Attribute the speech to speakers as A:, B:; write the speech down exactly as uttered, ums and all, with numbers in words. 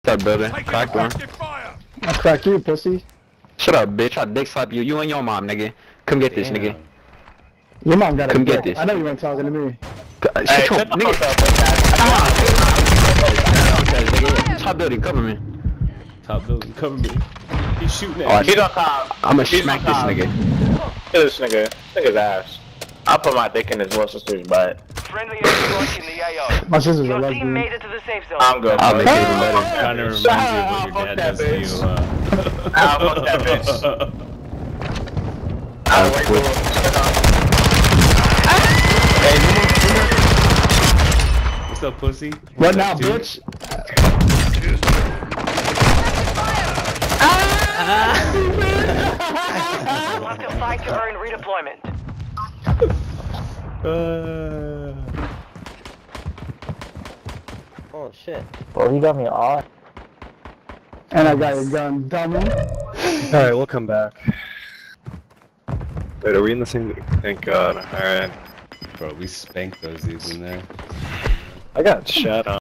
A: That building. Cracked one.
B: I crack you, pussy.
A: Shut up, bitch. I dick slap you. You and your mom, nigga. Come get this,
C: Damn.
A: nigga.
B: Your mom got a
A: Come get
B: dick.
A: this.
B: I know you weren't talking to me.
A: Hey, shut your nigga. Top building, cover me.
C: Top building, cover me. He's shooting
A: Oh,
C: at me.
D: He's on top.
A: I'ma
D: He's
A: smack
D: on
A: this
D: top.
A: nigga.
D: Kill this nigga. Nigga's ass. I'll put my dick in his little sister's butt.
E: Friendly airstrike in the A O.
B: My sister's a
E: Your team
B: lesbian.
E: made it to the safe zone.
D: I'm good.
A: I'll
D: boy.
A: make it even better.
C: Kind of reminds
D: Shut
C: you
D: up,
C: of what
D: fuck
C: your dad
D: that
C: does to you,
D: bitch.
C: huh?
D: Ah, fuck that bitch. I'll wait for
C: What's up, pussy?
B: What now,
C: Dude.
B: bitch?
E: Want to fight to earn redeployment.
C: Uh...
F: Oh shit. Well, he got me off.
B: And I got your gun, dummy.
G: Alright, we'll come back. Wait, are we in the same? Thank God. Alright.
C: Bro, we spanked those dudes in there.
G: I got shot on.